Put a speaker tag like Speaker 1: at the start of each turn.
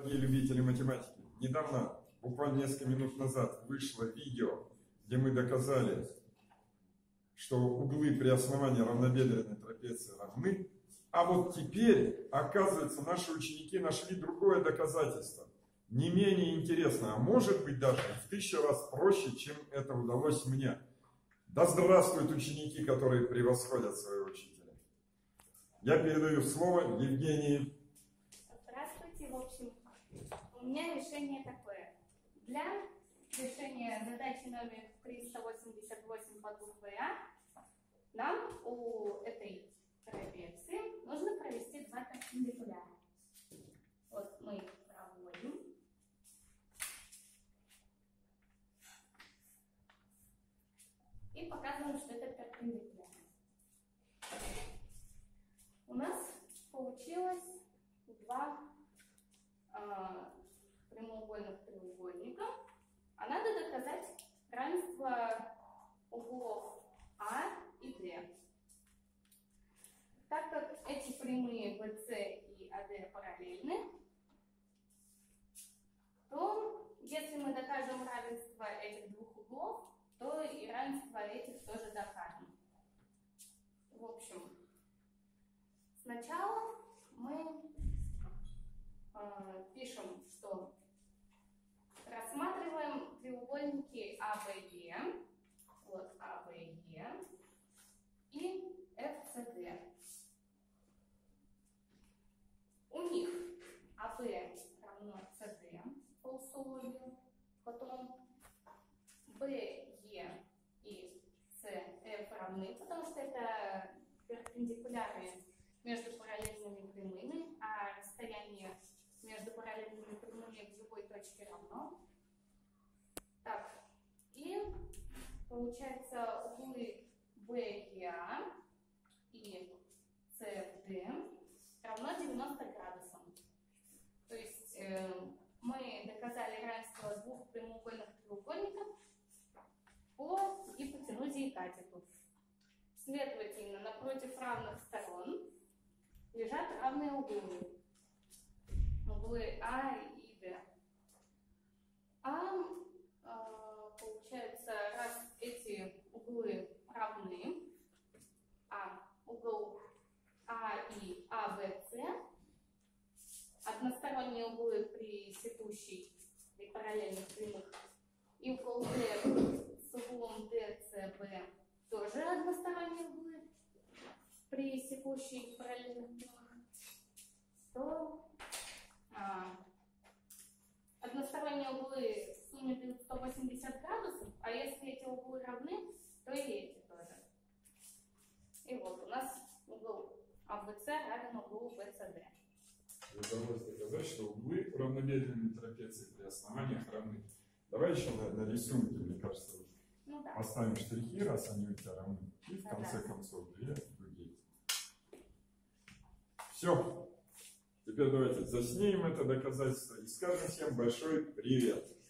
Speaker 1: Дорогие любители математики, недавно, буквально несколько минут назад, вышло видео, где мы доказали, что углы при основании равнобедренной трапеции равны. А вот теперь, оказывается, наши ученики нашли другое доказательство, не менее интересное, а может быть даже в 1000 раз проще, чем это удалось мне. Да здравствуют ученики, которые превосходят своего учителя. Я передаю слово Евгении.
Speaker 2: Здравствуйте. В общем, у меня решение такое. Для решения задачи номер 388 по букве А нам у этой трапеции нужно провести два перпендикуляра. Вот мы их проводим. И показываем, что это перпендикуляр. У нас получилось два прямоугольных треугольника. А надо доказать равенство углов А и Д. Так как эти прямые BC и AD параллельны, то если мы докажем равенство этих двух углов, то и равенство этих тоже докажем. В общем, сначала мы пишем, что рассматриваем треугольники АБЕ, вот АБЕ и ФЦД. У них АБ равно СД по условию, потом БЕ и СФ равны, потому что это перпендикуляры между параллельными прямыми, а расстояние между параллельными прямыми в любой точке равно. Так, и получается углы БЕА и СФД равно 90 градусам. То есть мы доказали равенство двух прямоугольных треугольников по гипотенузе и катету. Следовательно, напротив равных сторон лежат равные углы. Углы А и Д. Получается, раз эти углы равны, угол А и АВС, односторонние углы при секущей и параллельных прямых, и угол Д с углом ДЦБ тоже односторонние углы при секущей и параллельных прямых, то односторонние углы в сумме дают 180 градусов, а если эти углы равны, то и эти тоже. И вот у нас угол АВС равен углу БЦД.
Speaker 1: Удалось доказать, что углы равнобедренной трапеции при основаниях равны. Давай еще на рисунке, мне кажется,
Speaker 2: Ну, да.
Speaker 1: поставим штрихи, раз они у тебя равны. И в конце концов две другие. Все. Теперь давайте заснимем это доказательство и скажем всем большой привет.